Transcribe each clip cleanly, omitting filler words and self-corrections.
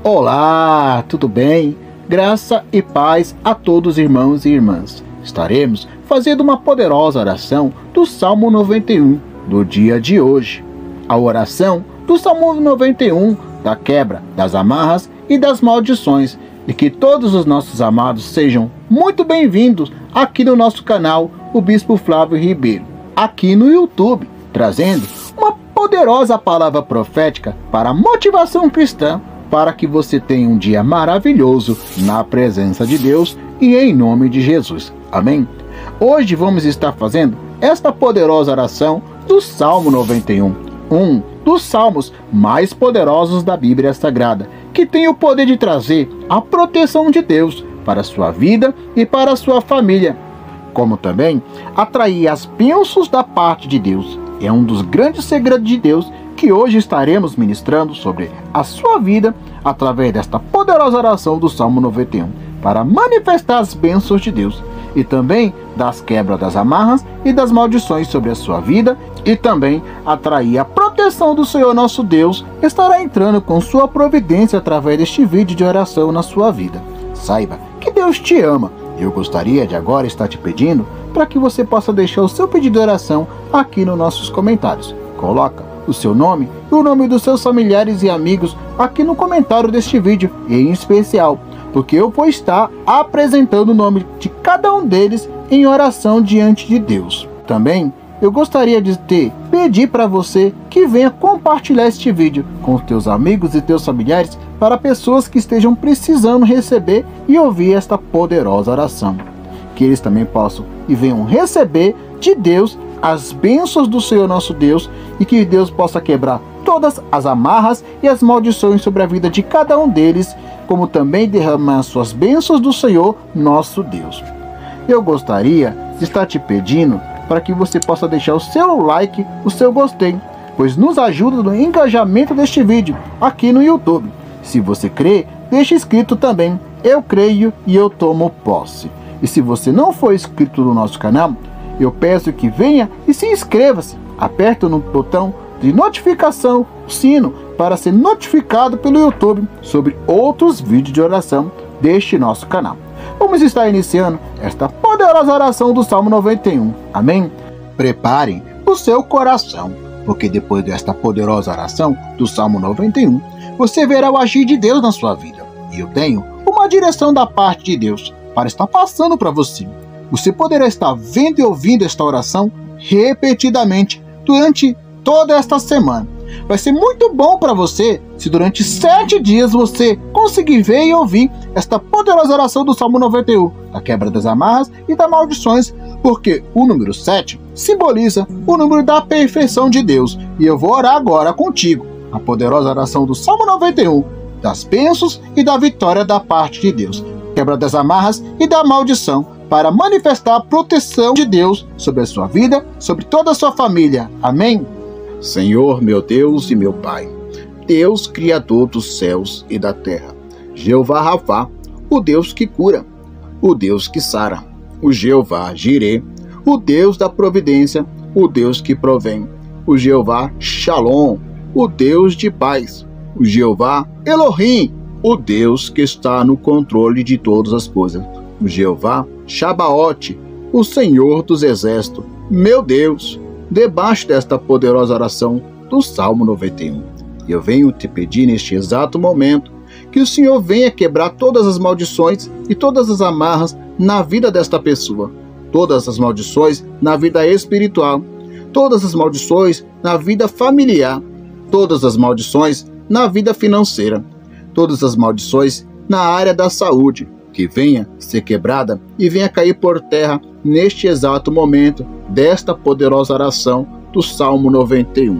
Olá, tudo bem? Graça e paz a todos, irmãos e irmãs. Estaremos fazendo uma poderosa oração do Salmo 91 do dia de hoje. A oração do Salmo 91 da quebra das amarras e das maldições. E que todos os nossos amados sejam muito bem-vindos aqui no nosso canal, o Bispo Flávio Ribeiro, aqui no YouTube, trazendo uma poderosa palavra profética para a motivação cristã, para que você tenha um dia maravilhoso na presença de Deus e em nome de Jesus. Amém? Hoje vamos estar fazendo esta poderosa oração do Salmo 91, um dos salmos mais poderosos da Bíblia Sagrada, que tem o poder de trazer a proteção de Deus para a sua vida e para a sua família, como também atrair as bênçãos da parte de Deus. É um dos grandes segredos de Deus que hoje estaremos ministrando sobre a sua vida através desta poderosa oração do Salmo 91, para manifestar as bênçãos de Deus e também das quebras das amarras e das maldições sobre a sua vida, e também atrair a proteção do Senhor nosso Deus. Estará entrando com sua providência através deste vídeo de oração na sua vida. Saiba que Deus te ama. Eu gostaria de agora estar te pedindo para que você possa deixar o seu pedido de oração aqui nos nossos comentários. Coloca o seu nome e o nome dos seus familiares e amigos aqui no comentário deste vídeo, em especial, porque eu vou estar apresentando o nome de cada um deles em oração diante de Deus. Também eu gostaria de pedir para você que venha compartilhar este vídeo com os teus amigos e teus familiares, para pessoas que estejam precisando receber e ouvir esta poderosa oração. Que eles também possam e venham receber de Deus as bênçãos do Senhor nosso Deus, e que Deus possa quebrar todas as amarras e as maldições sobre a vida de cada um deles, como também derramar as suas bênçãos do Senhor nosso Deus. Eu gostaria de estar te pedindo para que você possa deixar o seu like, o seu gostei, pois nos ajuda no engajamento deste vídeo aqui no YouTube. Se você crê, deixe escrito também: eu creio e eu tomo posse. E se você não for inscrito no nosso canal, eu peço que venha e se inscreva-se. Aperta no botão de notificação, o sino, para ser notificado pelo YouTube sobre outros vídeos de oração deste nosso canal. Vamos estar iniciando esta poderosa oração do Salmo 91. Amém? Preparem o seu coração, porque depois desta poderosa oração do Salmo 91, você verá o agir de Deus na sua vida. E eu tenho uma direção da parte de Deus para estar passando para você. Você poderá estar vendo e ouvindo esta oração repetidamente durante toda esta semana. Vai ser muito bom para você se durante 7 dias você conseguir ver e ouvir esta poderosa oração do Salmo 91, da quebra das amarras e das maldições, porque o número 7 simboliza o número da perfeição de Deus. E eu vou orar agora contigo a poderosa oração do Salmo 91, das bênçãos e da vitória da parte de Deus, quebra das amarras e da maldição, para manifestar a proteção de Deus sobre a sua vida, sobre toda a sua família. Amém? Senhor, meu Deus e meu Pai, Deus Criador dos céus e da terra, Jeová Rafá, o Deus que cura, o Deus que sara, o Jeová Jirê, o Deus da providência, o Deus que provém, o Jeová Shalom, o Deus de paz, o Jeová Elohim, o Deus que está no controle de todas as coisas, o Jeová Shabaote, o Senhor dos exércitos. Meu Deus, debaixo desta poderosa oração do Salmo 91, eu venho te pedir neste exato momento que o Senhor venha quebrar todas as maldições e todas as amarras na vida desta pessoa, todas as maldições na vida espiritual, todas as maldições na vida familiar, todas as maldições na vida financeira, todas as maldições na área da saúde, que venha ser quebrada e venha cair por terra neste exato momento desta poderosa oração do Salmo 91.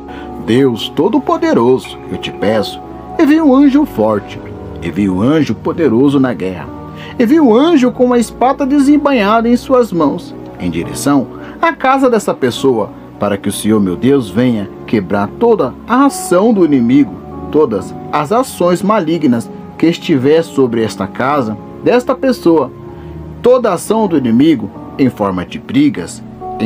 Deus Todo-Poderoso, eu te peço, envie um anjo forte, envie um anjo poderoso na guerra, envie um anjo com uma espada desembainhada em suas mãos, em direção à casa dessa pessoa, para que o Senhor, meu Deus, venha quebrar toda a ação do inimigo, todas as ações malignas que estiver sobre esta casa, desta pessoa, toda ação do inimigo em forma de brigas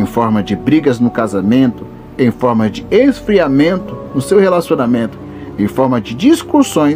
no casamento, em forma de esfriamento no seu relacionamento, em forma de discussões,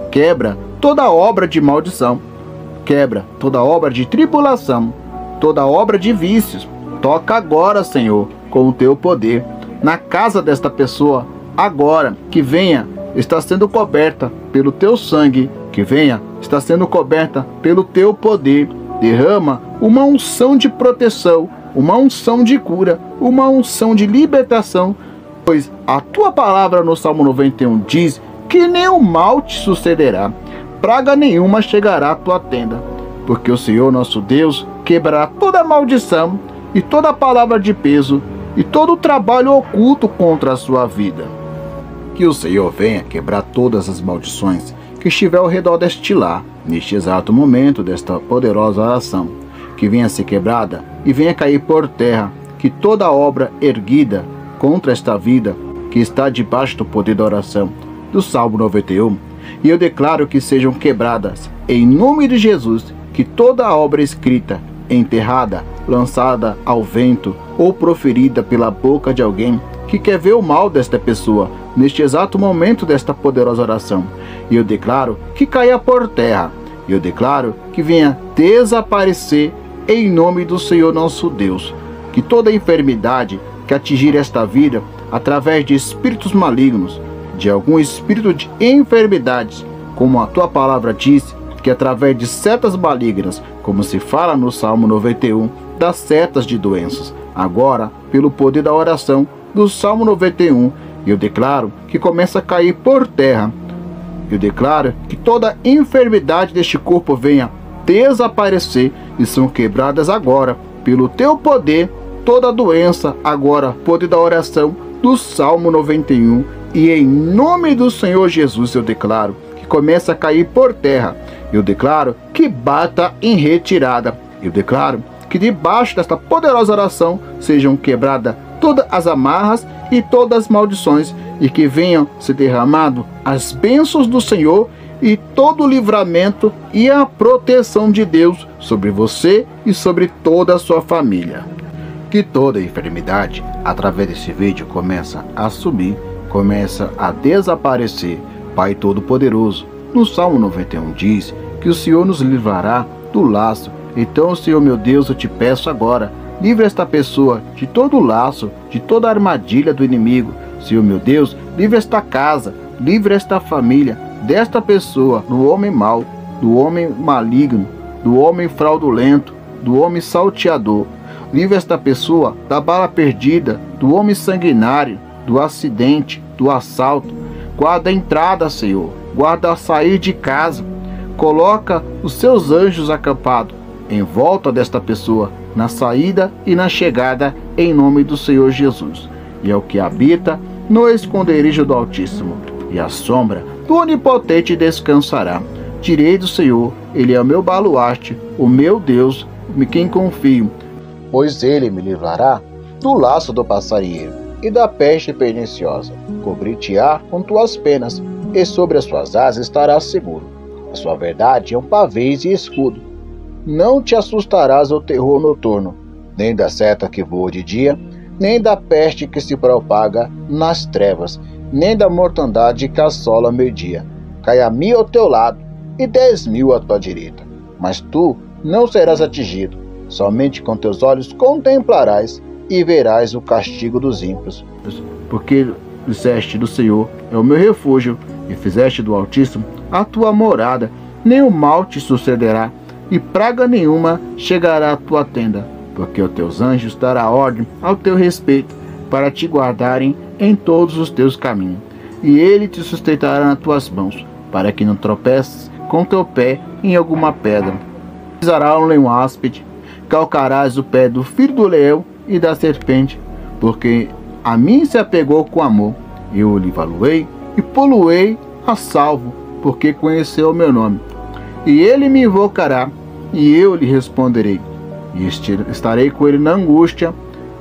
quebra toda obra de maldição, quebra toda obra de tribulação, toda obra de vícios. Toca agora, Senhor, com o teu poder, na casa desta pessoa, agora, que venha, está sendo coberta pelo teu sangue, que venha, está sendo coberta pelo teu poder. Derrama uma unção de proteção, uma unção de cura, uma unção de libertação, pois a tua palavra no Salmo 91 diz que nenhum mal te sucederá, praga nenhuma chegará à tua tenda, porque o Senhor nosso Deus quebrará toda maldição e toda palavra de peso e todo o trabalho oculto contra a sua vida. Que o Senhor venha quebrar todas as maldições que estiver ao redor deste lar, neste exato momento desta poderosa oração, que venha ser quebrada e venha cair por terra, que toda obra erguida contra esta vida, que está debaixo do poder da oração do Salmo 91, e eu declaro que sejam quebradas, em nome de Jesus, que toda obra escrita, enterrada, lançada ao vento ou proferida pela boca de alguém que quer ver o mal desta pessoa, neste exato momento desta poderosa oração, e eu declaro que caia por terra, eu declaro que venha desaparecer em nome do Senhor nosso Deus, que toda enfermidade que atingir esta vida através de espíritos malignos, de algum espírito de enfermidades, como a tua palavra diz, que através de setas malignas, como se fala no Salmo 91, das setas de doenças, agora, pelo poder da oração do Salmo 91, eu declaro que começa a cair por terra. Eu declaro que toda enfermidade deste corpo venha desaparecer e são quebradas agora, pelo teu poder, toda doença agora, poder da oração do Salmo 91, e em nome do Senhor Jesus eu declaro que começa a cair por terra. Eu declaro que bata em retirada. Eu declaro que debaixo desta poderosa oração sejam quebradas todas as amarras e todas as maldições, e que venham se derramado as bênçãos do Senhor e todo o livramento e a proteção de Deus sobre você e sobre toda a sua família. Que toda enfermidade, através desse vídeo, começa a sumir, começa a desaparecer. Pai Todo-Poderoso, no Salmo 91 diz que o Senhor nos livrará do laço. Então, Senhor meu Deus, eu te peço agora, livre esta pessoa de todo o laço, de toda a armadilha do inimigo. Senhor meu Deus, livre esta casa, livre esta família, desta pessoa, do homem mau, do homem maligno, do homem fraudulento, do homem salteador. Livre esta pessoa da bala perdida, do homem sanguinário, do acidente, do assalto. Guarda a entrada, Senhor, guarda a sair de casa. Coloca os seus anjos acampados em volta desta pessoa, na saída e na chegada, em nome do Senhor Jesus. E é o que habita no esconderijo do Altíssimo, e a sombra do Onipotente descansará. Direi do Senhor, Ele é o meu baluarte, o meu Deus, em quem confio, pois Ele me livrará do laço do passarinheiro e da peste perniciosa. Cobrir-te-á com tuas penas, e sobre as suas asas estarás seguro. A sua verdade é um pavês e escudo. Não te assustarás ao terror noturno, nem da seta que voa de dia, nem da peste que se propaga nas trevas, nem da mortandade que assola meio-dia. Cai a 1000 ao teu lado e 10.000 à tua direita, mas tu não serás atingido. Somente com teus olhos contemplarás e verás o castigo dos ímpios. Porque disseste do Senhor é o meu refúgio, e fizeste do Altíssimo a tua morada. Nenhum mal te sucederá, e praga nenhuma chegará à tua tenda, porque os teus anjos dará ordem ao teu respeito, para te guardarem em todos os teus caminhos. E ele te sustentará nas tuas mãos, para que não tropeces com teu pé em alguma pedra. Pisará um leão áspide, calcarás o pé do filho do leão e da serpente, porque a mim se apegou com amor. Eu o livrarei e poluei a salvo, porque conheceu o meu nome. E ele me invocará, e eu lhe responderei. E estarei com ele na angústia,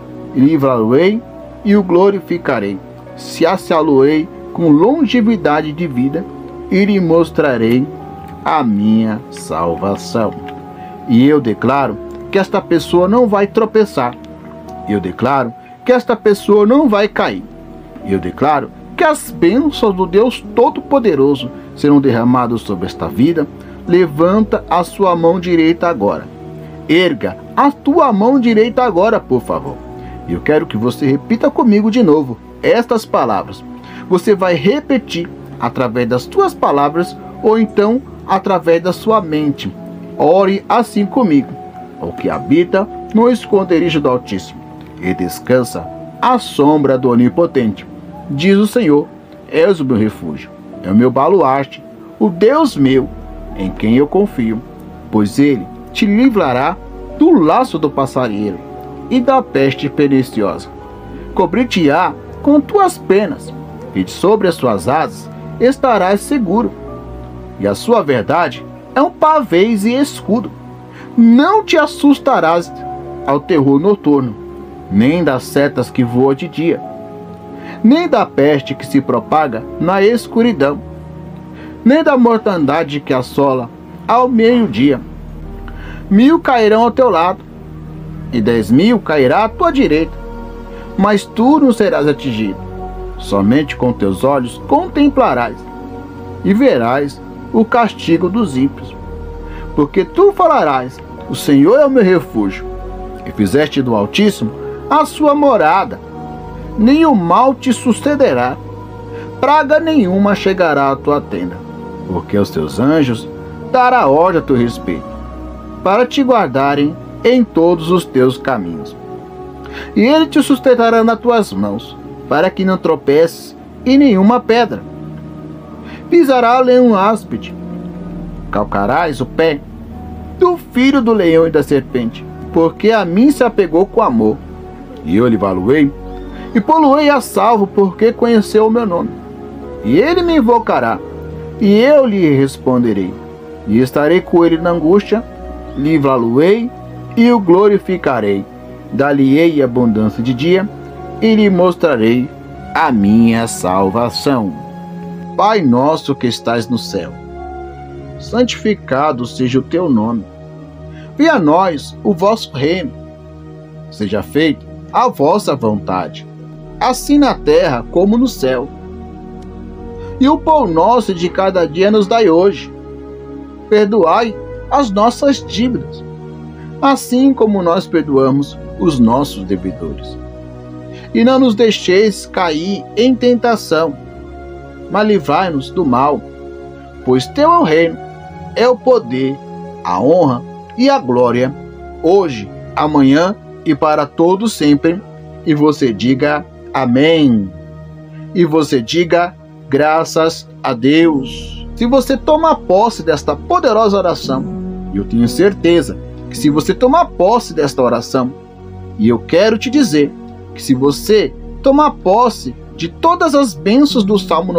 livrá-lo-ei e o glorificarei. Saciá-lo-ei com longevidade de vida, e lhe mostrarei a minha salvação. E eu declaro que esta pessoa não vai tropeçar. Eu declaro que esta pessoa não vai cair. Eu declaro que as bênçãos do Deus Todo-Poderoso serão derramados sobre esta vida. Levanta a sua mão direita agora. Erga a tua mão direita agora, por favor. Eu quero que você repita comigo de novo estas palavras. Você vai repetir através das tuas palavras ou então através da sua mente. Ore assim comigo. O que habita no esconderijo do Altíssimo e descansa à sombra do Onipotente. Diz o Senhor: és o meu refúgio, é o meu baluarte, o Deus meu, em quem eu confio, pois ele te livrará do laço do passarinheiro e da peste perniciosa. Cobrir-te-á com tuas penas, e sobre as suas asas estarás seguro. E a sua verdade é um pavês e escudo. Não te assustarás ao terror noturno, nem das setas que voam de dia, nem da peste que se propaga na escuridão, nem da mortandade que assola ao meio-dia. 1000 cairão ao teu lado, e 10.000 cairá à tua direita, mas tu não serás atingido. Somente com teus olhos contemplarás, e verás o castigo dos ímpios. Porque tu falarás: o Senhor é o meu refúgio, e fizeste do Altíssimo a sua morada. Nenhum mal te sucederá, praga nenhuma chegará à tua tenda, porque aos teus anjos dará ordem a teu respeito, para te guardarem em todos os teus caminhos. E ele te sustentará nas tuas mãos, para que não tropeces em nenhuma pedra. Pisará leão áspide, calcarás o pé do filho do leão e da serpente, porque a mim se apegou com amor, e eu lhe valuei, e poluei a salvo, porque conheceu o meu nome. E ele me invocará, e eu lhe responderei, e estarei com ele na angústia, livrá-lo-ei, e o glorificarei. Dar-lhe-ei abundância de dia, e lhe mostrarei a minha salvação. Pai nosso que estás no céu, santificado seja o teu nome. Venha a nós o vosso reino. Seja feita a vossa vontade, assim na terra como no céu. E o pão nosso de cada dia nos dai hoje. Perdoai as nossas dívidas, assim como nós perdoamos os nossos devedores. E não nos deixeis cair em tentação, mas livrai-nos do mal, pois teu é o reino, é o poder, a honra e a glória, hoje, amanhã e para todos sempre. E você diga amém. E você diga graças a Deus. Se você tomar posse desta poderosa oração, e eu tenho certeza que se você tomar posse desta oração, e eu quero te dizer que se você tomar posse de todas as bênçãos do Salmo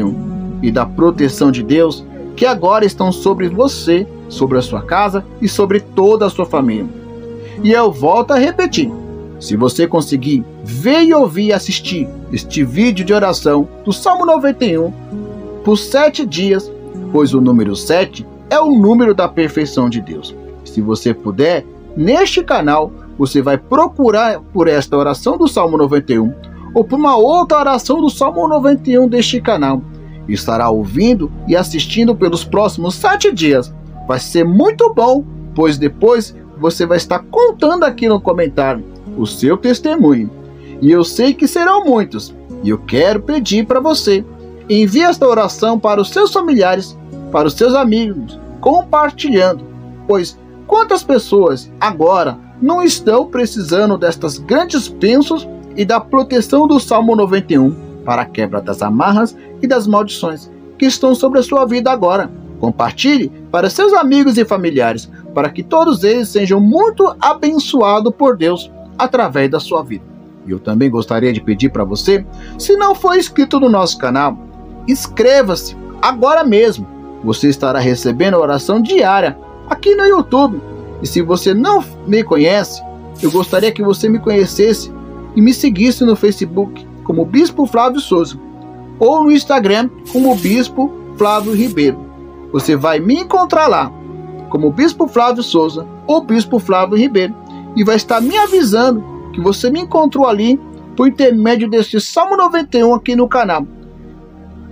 91 e da proteção de Deus que agora estão sobre você, sobre a sua casa e sobre toda a sua família. E eu volto a repetir, se você conseguir ver e ouvir e assistir este vídeo de oração do Salmo 91 por 7 dias, pois o número 7 é o número da perfeição de Deus. Se você puder, neste canal, você vai procurar por esta oração do Salmo 91 ou por uma outra oração do Salmo 91 deste canal. E estará ouvindo e assistindo pelos próximos 7 dias. Vai ser muito bom, pois depois você vai estar contando aqui no comentário o seu testemunho. E eu sei que serão muitos. E eu quero pedir para você, envie esta oração para os seus familiares, para os seus amigos, compartilhando. Pois quantas pessoas agora não estão precisando destas grandes bênçãos e da proteção do Salmo 91 para a quebra das amarras e das maldições que estão sobre a sua vida agora. Compartilhe para seus amigos e familiares, para que todos eles sejam muito abençoados por Deus através da sua vida. E eu também gostaria de pedir para você, se não for inscrito no nosso canal, inscreva-se agora mesmo. Você estará recebendo a oração diária aqui no YouTube. E se você não me conhece, eu gostaria que você me conhecesse e me seguisse no Facebook como Bispo Flávio Souza ou no Instagram como Bispo Flávio Ribeiro. Você vai me encontrar lá como Bispo Flávio Souza ou Bispo Flávio Ribeiro e vai estar me avisando que você me encontrou ali por intermédio deste Salmo 91 aqui no canal.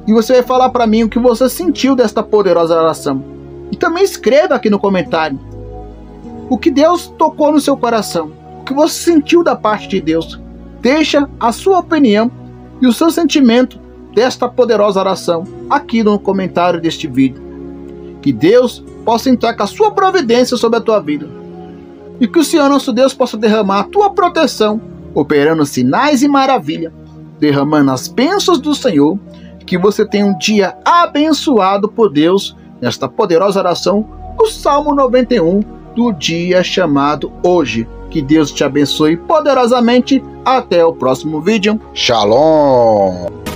E você vai falar para mim o que você sentiu desta poderosa oração. E também escreva aqui no comentário o que Deus tocou no seu coração, o que você sentiu da parte de Deus. Deixa a sua opinião e o seu sentimento desta poderosa oração aqui no comentário deste vídeo. Que Deus possa entrar com a sua providência sobre a tua vida. E que o Senhor nosso Deus possa derramar a tua proteção, operando sinais e maravilha, derramando as bênçãos do Senhor. Que você tenha um dia abençoado por Deus nesta poderosa oração do Salmo 91 do dia chamado hoje. Que Deus te abençoe poderosamente. Até o próximo vídeo. Shalom!